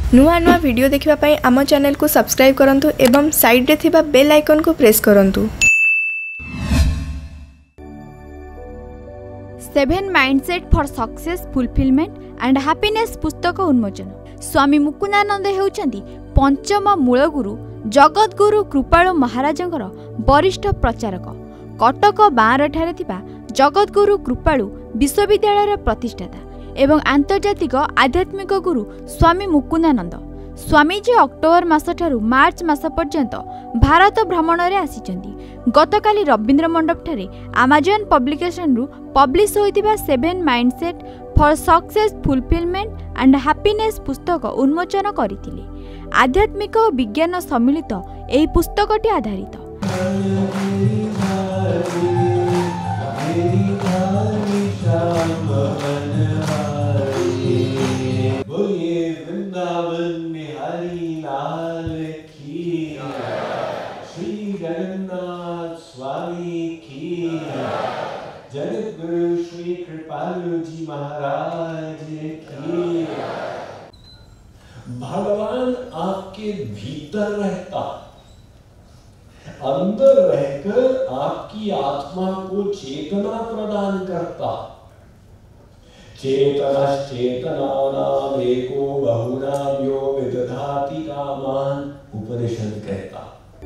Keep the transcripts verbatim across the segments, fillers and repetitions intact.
नुआ नुआ वीडियो देखिबा पई आम चैनल को सब्सक्राइब करंतु एवं साइड रे थिबा बेल आइकन को प्रेस करंतु। Seven mindset for success fulfilment and happiness पुस्तक उन्मोचन। स्वामी मुकुंदानंद हेउचंदी पंचम मूलगुरु जगतगुरु कृपालु महाराजंकर वरिष्ठ प्रचारक। कटक बार ठारे थिबा जगतगुरु कृपालु विश्वविद्यालय प्रतिष्ठाता एवं आंतर्जातिक आध्यात्मिक गुरु स्वामी मुकुंदानंद। स्वामीजी अक्टोबर मास ठारू मार्च मास पर्यंत भारत भ्रमण रे आसीचंदी। गतकाली रवींद्र मंडप ठारे अमेजन पब्लिकेशन रु पब्लिश होइतिबा seven mindset for success fulfilment and happiness पुस्तक उन्मोचन करथिले। आध्यात्मिक और विज्ञान सम्मिलित एही पुस्तकटी आधारित। जगतगुरु श्री कृपालु जी महाराज की। भगवान आपके भीतर रहता, अंदर रहकर आपकी आत्मा को चेतना प्रदान करता। चेतनश्चेतनानाम एको बहुनाम यो विदधाति कामान उपनिषद कहता।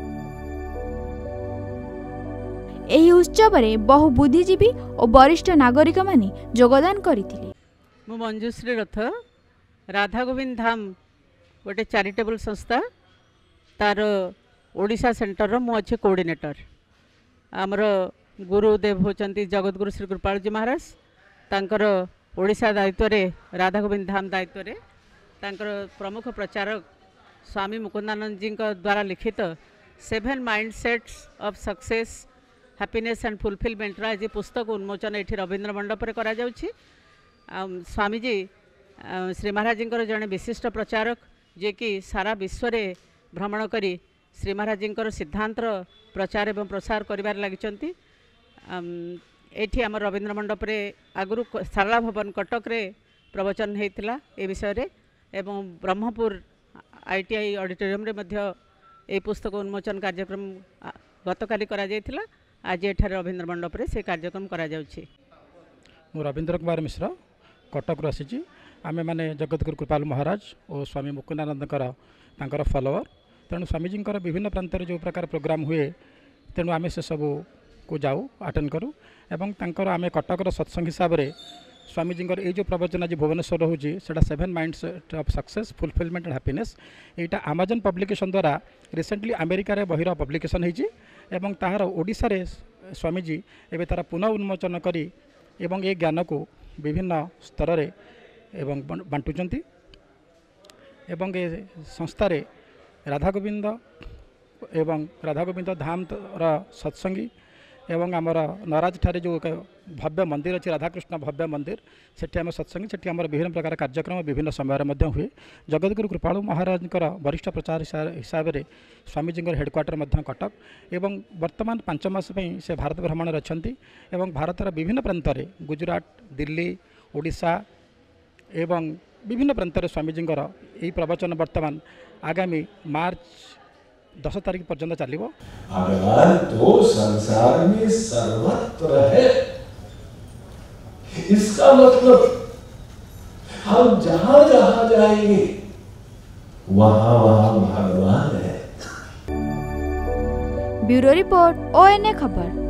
एही उत्सव में बहु बुद्धिजीवी और वरिष्ठ नागरिक माने योगदान करथिले। मु मंजुश्री रथ राधा गोविंद धाम गोटे चैरिटेबल संस्था तार ओडिशा सेंटर मु अच्छे कोऑर्डिनेटर। आमर गुरुदेव होचंती जगतगुरु श्री कृपाल जी महाराज। तांकर ओडिशा दायित्व रे राधा गोविंद धाम दायित्व रे तांकर प्रमुख प्रचारक स्वामी मुकुंदानंद जी द्वारा लिखित seven mindsets of success happiness and fulfilment आज पुस्तक उन्मोचन ये रवींद्र मंडप रे करा जाउछि। स्वामीजी श्री महाराज जी जड़े विशिष्ट प्रचारक जे कि सारा विश्व रे भ्रमण करी श्री महाराज जी सिद्धांत प्रचार एवं प्रसार करिबार लागिचंती। एठी आम रवींद्र मंडप रे आगुरु शारदा भवन कटक रे प्रवचन हेतिला ए विषय रे एवं ब्रह्मपुर आईटीआई ऑडिटोरियम रे मध्य ए पुस्तक उन्मोचन कार्यक्रम गतकाली करा जायतिला। आज एठारे रवींद्र मंडप रे से कार्यक्रम करा जाउछि। मु रवींद्र कुमार मिश्र कटक रु आसीछि। आमे माने जगतगुरु कृपालु महाराज और स्वामी मुकुंदानंदकर तांकर फॉलोअर। तेणु स्वामीजी विभिन्न प्रांत जो प्रकार प्रोग्राम हुए तेणु आमे से सब को जाऊ अटेंड करूँ एवं तांकर आमे कटकर सत्संग हिसाब से स्वामीजी ये जो प्रवचन आज भुवनेश्वर रोचे से seven mindset of success fulfilment and happiness यहाँ अमेजन पब्लिकेशन द्वारा रिसेंटली अमेरिका रे बहिर पब्लिकेशन होती एवं ताहार ओडिशा रे स्वामीजी एवं तार पुनः उन्मोचन करी एवं ये ज्ञान को विभिन्न स्तर रे एवं बांटुचंती एवं ये संस्था रे राधा गोविंद एवं राधा गोविंद धाम सत्संगी एवं आमर नराज ठारे जो भव्य मंदिर अच्छी राधाकृष्ण भव्य मंदिर सेठी आम सत्संगी सेठी आमर विभिन्न प्रकार कार्यक्रम विभिन्न समय हुए। जगतगुरु कृपालु महाराज वरिष्ठ प्रचार हिसाब से स्वामीजी हेडक्वार्टर कटक एवं वर्तमान पांच मास से भारत भ्रमण अच्छा एवं भारतर विभिन्न प्रांत गुजरात दिल्ली ओडिशा एवं विभिन्न प्रांत स्वामीजी यही प्रवचन वर्तमान आगामी मार्च दस तारीख पर्यंत चलिबो। भगवान तो संसार में सर्वत्र है, इसका मतलब हम जहां जहां जाएंगे वहां वहां भगवान है। ब्यूरो रिपोर्ट ओएनए खबर।